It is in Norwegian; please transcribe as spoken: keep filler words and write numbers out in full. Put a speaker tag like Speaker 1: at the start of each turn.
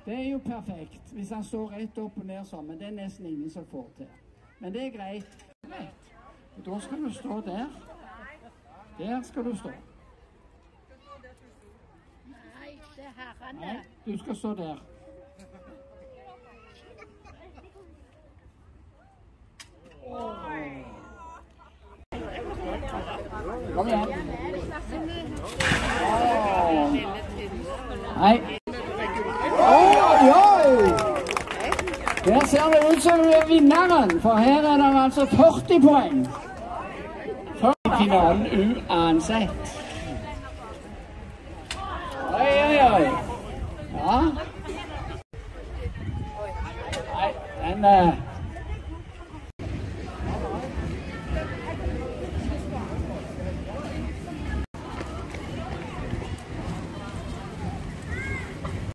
Speaker 1: Det er jo perfekt hvis han står rett opp og ned sånn, men det er nesten ingen som får til. Men det er greit. greit. Og da skal du stå der. Der skal du stå.
Speaker 2: Nei, det er herrene.
Speaker 1: Nei, du skal stå der. Kom igjen. Nei. Oi, oi! Der ser det ut som vi er vinneren, for her er det altså førti poeng. For finalen uansett. Oi, oi, oi. Ja. Nei, den...